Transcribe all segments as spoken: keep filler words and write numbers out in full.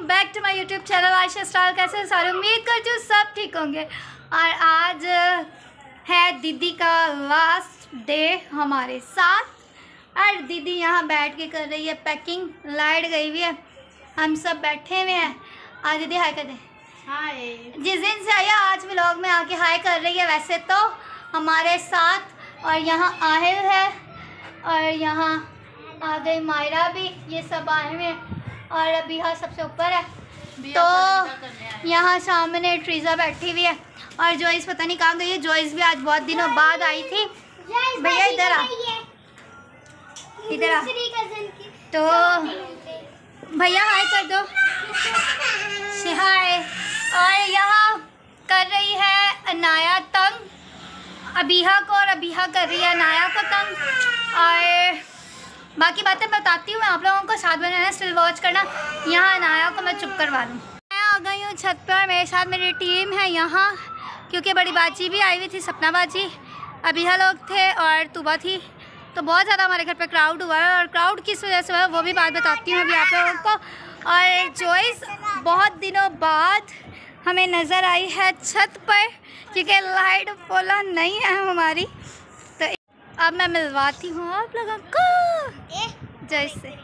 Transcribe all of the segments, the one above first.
Back to my YouTube channel Ayesha style. कैसे हैं सारे? उम्मीद करती हूँ सब ठीक होंगे। और आज है दीदी का लास्ट डे हमारे साथ और दीदी यहाँ बैठ के कर रही है पैकिंग। लाइट गई हुई है, हम सब बैठे हुए हैं। आज दीदी हाय कर दे। हाय। जिस दिन से आया आज व्लॉग में आके हाय कर रही है वैसे तो हमारे साथ। और यहाँ आहिल है और यहाँ आ गई मायरा भी, ये सब आए हुए हैं। और अभी हाँ सबसे ऊपर है तो यहाँ सामने ट्रीजा बैठी हुई है। और जॉइस पता नहीं कहाँ गई है। जॉइस भी आज बहुत दिनों बाद आई थी। भैया इधर आ, इधर आ। तो भैया हाय कर दो, से हाय। और यहाँ कर रही है अनाया तंग अबीहा को, और अबीहा कर रही है अनाया को तंग। और बाकी बातें बताती हूँ मैं आप लोगों को, साथ बनाना स्टिल वॉच करना। यहाँ अनाया को मैं चुप करवा दूँ। मैं आ गई हूँ छत पर और मेरे साथ मेरी टीम है यहाँ, क्योंकि बड़ी बाजी भी आई हुई थी, सपना बाजी, अबीहा लोग थे और तुबा थी। तो बहुत ज़्यादा हमारे घर पे क्राउड हुआ है और क्राउड किस वजह से हुआ है वो भी बात बताती हूँ अभी आप लोगों को। और जॉइस बहुत दिनों बाद हमें नज़र आई है छत पर, क्योंकि लाइट पोला नहीं है हमारी। तो अब मैं मिलवाती हूँ आप लोगों को जॉइस से।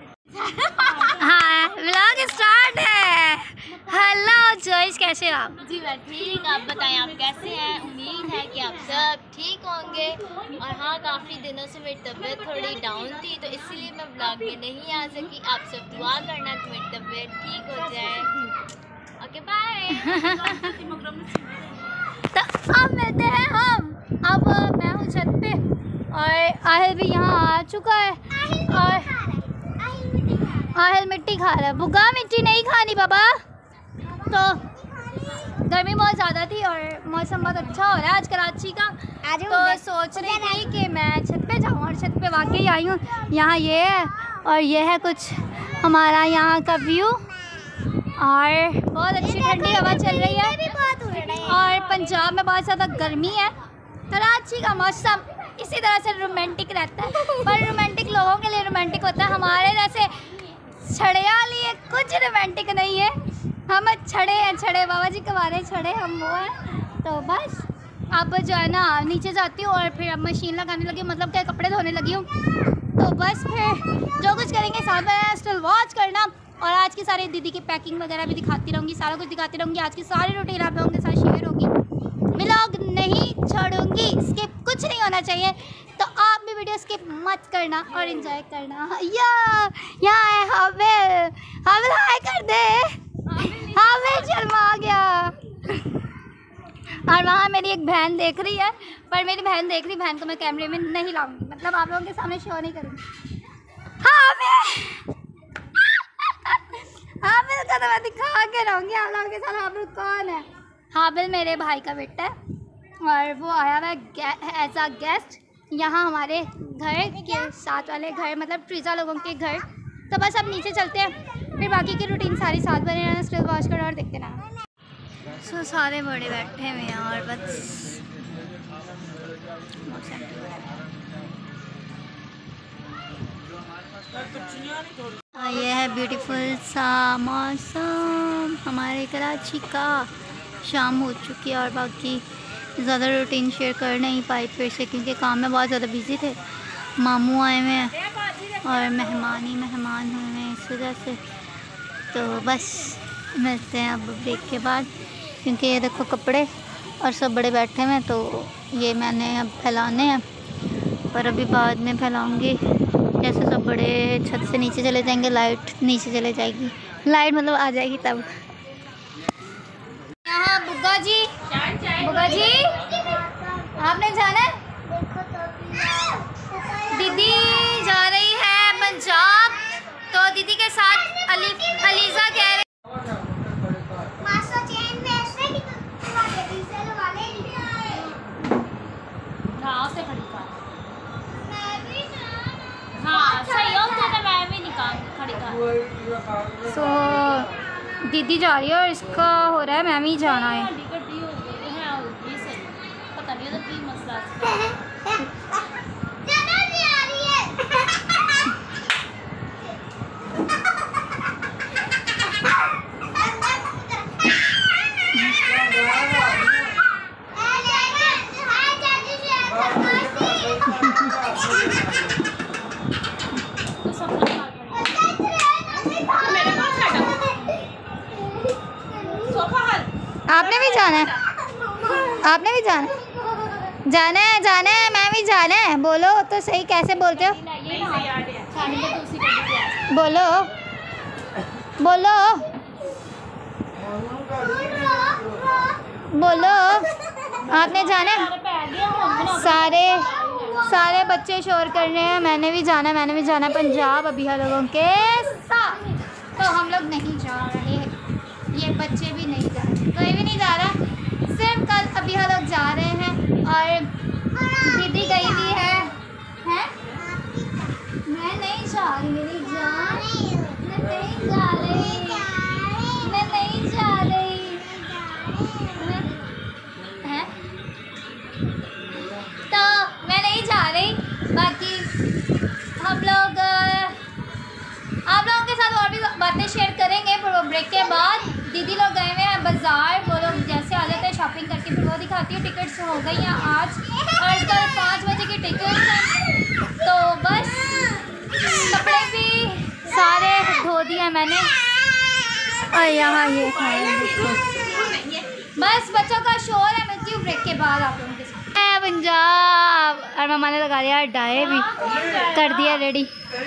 हाँ व्लॉग स्टार्ट है। हेलो जॉइस, कैसे हो आप? जी मैं ठीक, आप बताएं आप कैसे हैं? उम्मीद है कि आप सब ठीक होंगे। और हाँ, काफ़ी दिनों से मेरी तबीयत थोड़ी डाउन थी तो इसीलिए मैं व्लॉग में नहीं आ सकी। आप सब दुआ करना कि मेरी तबीयत ठीक हो जाए। Okay bye. तो अब मिलते हैं हम। अब मैं हूँ छत पे और आहिल भी यहाँ आ चुका है। और आहिल मिट्टी खा रहा है। बुग्गा मिट्टी नहीं खानी बाबा। तो गर्मी बहुत ज़्यादा थी और मौसम बहुत अच्छा हो रहा है आज कराची का। तो सोच रही थी कि मैं छत पे जाऊँ और छत पे वाकई आई हूँ। यहाँ ये है और ये है कुछ हमारा यहाँ का व्यू। और बहुत अच्छी ठंडी हवा चल रही है और पंजाब में बहुत ज़्यादा गर्मी है। कराची का मौसम इसी तरह से रोमांटिक रहता है, पर रोमांटिक लोगों के लिए रोमांटिक होता है, हमारे जैसे छड़िया लिए कुछ रोमांटिक नहीं है। हम छड़े हैं, छड़े बाबा जी कमारे छड़े हम वो हैं। तो बस अब जो है ना नीचे जाती हूँ और फिर अब मशीन लगाने लगी, मतलब क्या कपड़े धोने लगी हूँ। तो बस फिर जो कुछ करेंगे साथ में स्टिल वॉच करना। और आज की सारी दीदी की पैकिंग वगैरह भी दिखाती रहूँगी, सारा कुछ दिखाती रहूँगी। आज की सारी रूटीन आप लोगों के साथ शेयर होगी। व्लॉग नहीं छोड़ूंगी, स्किप कुछ नहीं होना चाहिए। तो आप भी वीडियो स्किप मत करना और एंजॉय करना। या यहाँ है हाविल, हाविल हाय कर दे। हाविल शर्मा गया। और वहाँ मेरी एक बहन देख रही है, पर मेरी बहन देख रही बहन को मैं कैमरे में नहीं लाऊंगी, मतलब आप लोगों के सामने शो नहीं करूँगी। हाविल हाविल का तो मैं दिखा के रहूँगी आप लोगों के साथ। हाविल कौन है? हाविल मेरे भाई का बेटा है और वो आया हुआ है एज अ गेस्ट यहाँ हमारे घर के साथ वाले घर, मतलब ट्रीजा लोगों के घर। तो बस अब नीचे चलते हैं, फिर बाकी की रूटीन सारी साथ बने रहना, स्टिल वॉच करो और देखते रहना। सो so, सारे बड़े बैठे हुए हैं और बस ये है ब्यूटीफुल सा मौसम हमारे कराची का। शाम हो चुकी है और बाकी ज़्यादा रूटीन शेयर कर नहीं पाई फिर से, क्योंकि काम में बहुत ज़्यादा बिजी थे। मामू आए हुए हैं और मेहमान ही मेहमान हुए हैं इस वजह से। तो बस मिलते हैं अब ब्रेक के बाद, क्योंकि ये देखो कपड़े और सब बड़े बैठे हुए हैं। तो ये मैंने अब फैलाने हैं, पर अभी बाद में फैलाऊँगी। जैसे सब बड़े छत से नीचे चले जाएंगे, लाइट नीचे चले जाएगी, लाइट मतलब आ जाएगी तब। यहाँ बुग्गा जी, बुग्गा जी आपने जाना है? दीदी जा रही है पंजाब, तो दीदी के साथ अली अलीजा कह रही सो so, दीदी जा रही है और इसका हो रहा है मैं भी जाना है। पता नहीं की मसला आपने भी जाना है? आपने भी जाना है? जाना है जाना है मैं भी जाना है। बोलो तो सही, कैसे बोलते हो? बोलो बोलो बोलो, आपने जाना है? सारे सारे बच्चे शोर कर रहे हैं, मैंने भी जाना मैंने भी जाना पंजाब अभी लोगों के साथ। तो हम लोग नहीं जा रहे, ये बच्चे भी नहीं जा रहे, कोई भी नहीं जा रहा, सिर्फ कल अभी लोग जा रहे हैं। और दीदी गई हुई है, है? मैं नहीं जा रही मेरी जान, मैं नहीं जा रही, मैं नहीं जा रही, है? तो मैं नहीं जा रही। बाकी हम लोग आप लोगों के साथ और भी बातें शेयर करेंगे पर वो ब्रेक के बाद। दीदी लोग गए हुए हैं बाज़ार, वो लोग जैसे आ जाते हैं शॉपिंग करके फिर वो दिखाती हूँ। टिकट्स हो गई हैं आज और कल पाँच बजे की टिकट्स हैं। तो बस कपड़े भी सारे धो दिए मैंने और यहाँ ये खाए। बस बच्चों का शोर है, मिलती हूँ ब्रेक के बाद आप लोगों के साथ। पंजाब और मामा ने लगा दिया डाई भी कर दिया रेडी।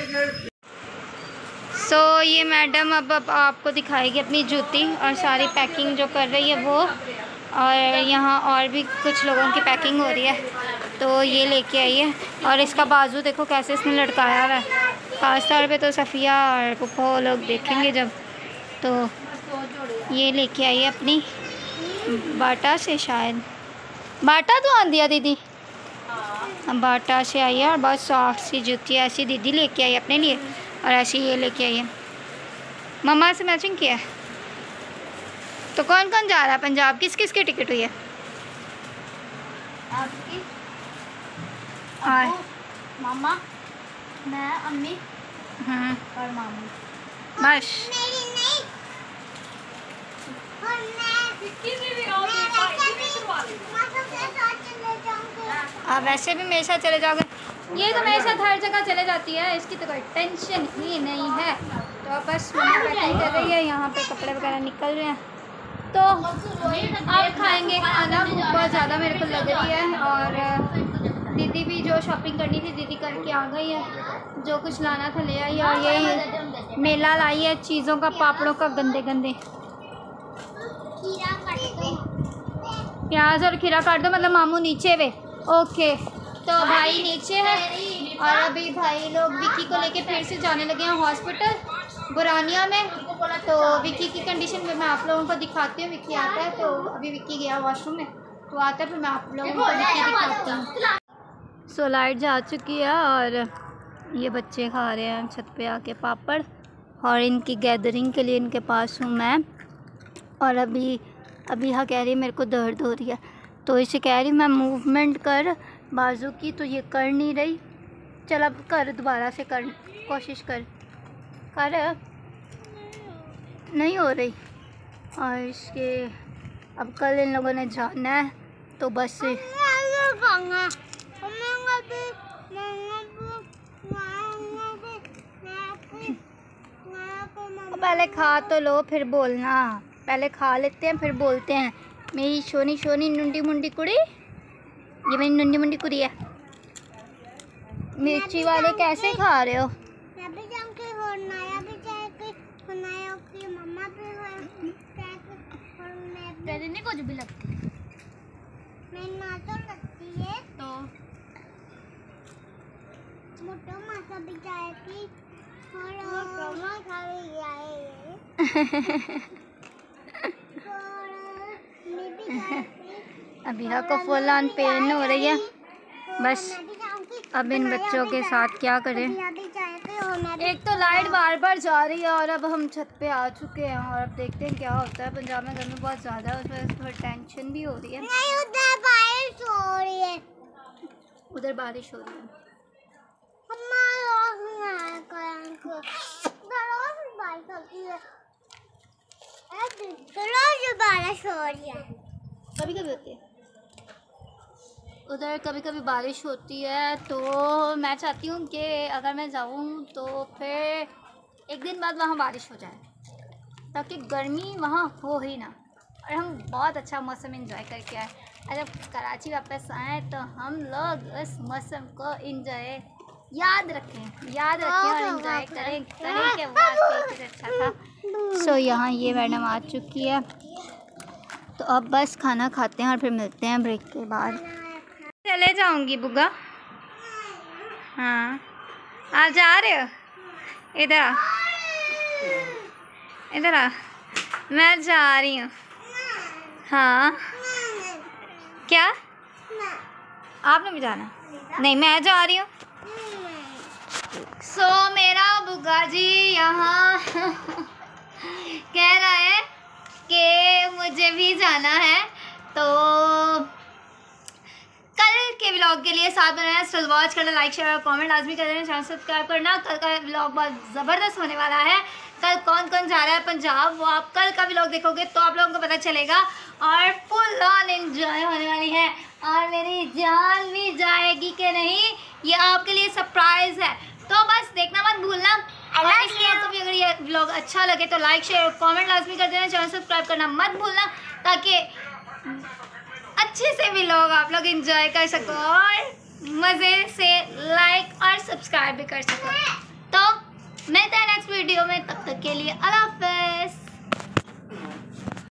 सो so, ये मैडम अब अब आपको दिखाएगी अपनी जूती और सारी पैकिंग जो कर रही है वो। और यहाँ और भी कुछ लोगों की पैकिंग हो रही है तो ये लेके आई है। और इसका बाजू देखो कैसे इसने लटकाया हुआ है। ख़ास तौर पे तो सफ़िया और पुप्पो लोग देखेंगे जब। तो ये लेके आई है अपनी बाटा से, शायद बाटा तो आ दिया दीदी, बाटा से आई है। और बहुत सॉफ्ट सी जूती ऐसी दीदी लेके आई अपने लिए और ऐसी ये लेके आई है, मम्मा से मैचिंग किया है। तो कौन कौन जा रहा है पंजाब? किस किस की टिकट हुई है आपकी? और मामा, मैं, अम्मी हम्म और मामू। बस आप वैसे भी मेरे साथ चले जाओगे, ये तो मेरे साथ हर जगह चले जाती है, इसकी तो कोई टेंशन ही नहीं है। तो बस मम्मा पैकिंग कर रही है, यहाँ पे कपड़े वगैरह निकल रहे हैं। तो आप खाएंगे खाना, भूख बहुत ज़्यादा मेरे को लग रही है। और दीदी भी जो शॉपिंग करनी थी दीदी करके आ गई है, जो कुछ लाना था ले आई। और ये मेला लाई है चीज़ों का, पापड़ों का, गंदे गंदे। प्याज और खीरा काट दो, मतलब मामू नीचे वे। ओके, तो भाई नीचे है और अभी भाई लोग विक्की को लेके फिर से जाने लगे हैं हॉस्पिटल बुरानिया में। तो विक्की की कंडीशन में मैं आप लोगों को दिखाती हूँ। विक्की आता है, तो अभी विक्की गया वॉशरूम में, तो आता है फिर मैं आप लोगों को विक्की दिखाती हूँ। सो लाइट जा चुकी है और ये बच्चे खा रहे हैं छत पे आके पापड़। और इनकी गैदरिंग के लिए इनके पास हूँ मैं। और अभी अभी हाँ कह रही है मेरे को दर्द हो रही है, तो इसे कह रही मैं मूवमेंट कर बाजू की, तो ये कर नहीं रही। चल अब कर, दोबारा से कर, कोशिश कर कर नहीं हो रही। और इसके अब कल इन लोगों ने जाना है तो बस से पहले खा तो लो फिर बोलना, पहले खा लेते हैं फिर बोलते हैं। मेरी सोनी सोनी नुंडी मुंडी कुड़ी, ये मेरी नुंडी मुंडी कुड़ी है। मिर्ची वाले कैसे खा रहे हो? तेरे कुछ भी लगती है मैं ना तो लगती है तो मोटो मासा भी जाएगी और प्रोमो खा भी जाएगी। अभी हाँ को फुल ऑन पेन हो रही है। बस अब इन बच्चों के साथ क्या करें। एक तो लाइट बार बार जा रही है और अब हम छत पे आ चुके हैं और अब देखते हैं क्या होता है। पंजाब में गर्मी बहुत ज़्यादा है, उस वजह से थोड़ी टेंशन भी हो रही है। नहीं, उधर बारिश हो रही है, उधर बारिश हो रही है। बारिश हो रही है, कभी कभी होती है उधर, कभी कभी बारिश होती है। तो मैं चाहती हूँ कि अगर मैं जाऊँ तो फिर एक दिन बाद वहाँ बारिश हो जाए ताकि गर्मी वहाँ हो ही ना। और हम बहुत अच्छा मौसम एंजॉय करके आए। और जब कराची वापस आए तो हम लोग उस मौसम को एंजॉय याद रखें याद रखें और एंजॉय करें करें कि वाकई कितना अच्छा था। सो यहाँ ये मैडम आ चुकी है, तो अब बस खाना खाते हैं और फिर मिलते हैं ब्रेक के बाद। चले जाऊंगी बुग्गा। हाँ आप जा रहे हो? इधर आ, इधर आ, मैं जा रही हूँ। हाँ क्या आपने भी जाना? नहीं मैं जा रही हूँ। सो so, मेरा बुग्गा जी यहाँ कह रहा है कि मुझे भी जाना है, तो कल के व्लॉग के लिए साथ बनाना, स्टिल वॉच करना, लाइक शेयर और कमेंट लाजमी कर देना, चैनल सब्सक्राइब करना। कल का व्लॉग बहुत ज़बरदस्त होने वाला है। कल कौन कौन जा रहा है पंजाब, वो आप कल का व्लॉग देखोगे तो आप लोगों को पता चलेगा और फुल ऑन एंजॉय होने वाली है। और मेरी जान भी जाएगी कि नहीं, ये आपके लिए सरप्राइज़ है, तो बस देखना मत भूलना। और इसलिए आपको भी अगर ये व्लॉग अच्छा लगे तो लाइक शेयर और कमेंट लाजमी कर देना, चैनल सब्सक्राइब करना मत भूलना, ताकि अच्छे से भी लोग आप लोग एंजॉय कर सको और मज़े से लाइक और सब्सक्राइब भी कर सको। तो मिलते हैं नेक्स्ट वीडियो में, तब तक के लिए अल्लाह हाफ़िज़।